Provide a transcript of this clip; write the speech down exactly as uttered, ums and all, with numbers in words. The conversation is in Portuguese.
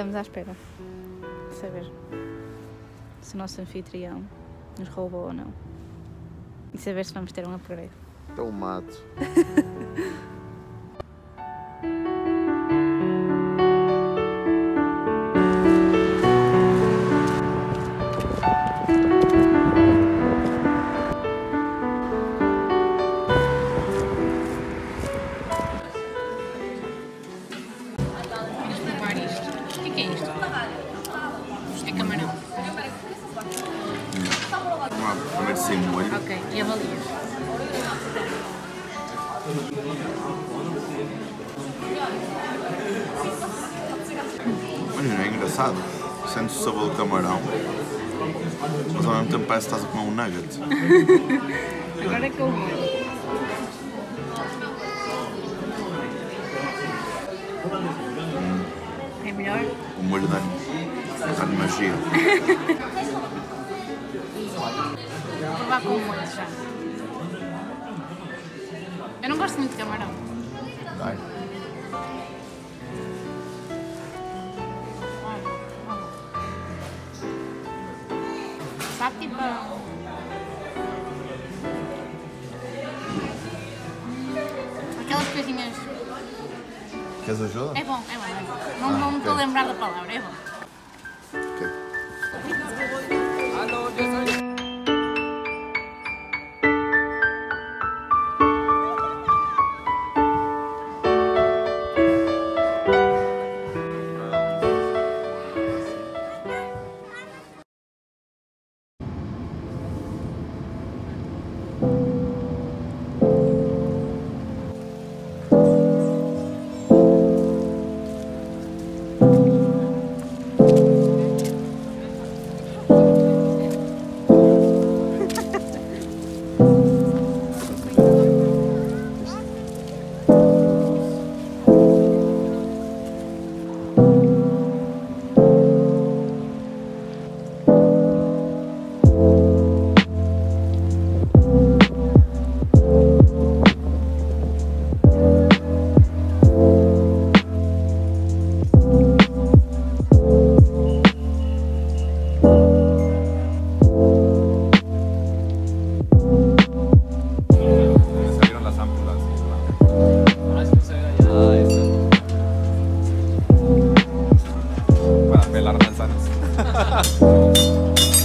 estamos à espera de saber se o nosso anfitrião nos roubou ou não. E saber se vamos ter um upgrade. É um mato. Primeiro sem molho. Ok, e avalias? Olha, não é engraçado. Sentes o sabor do camarão, mas ao mesmo tempo parece que estás a comer um nugget. Agora é que eu vou. É melhor? O molho dá-lhe dá-lhe magia. Vou provar com o molho já. Eu não gosto muito de camarão. Vai. Sabe tipo... aquelas coisinhas... Queres ajuda? É bom, é bom, é bom. Não, não me estou a lembrar da palavra, é bom. Ok. Para pelar manzanas.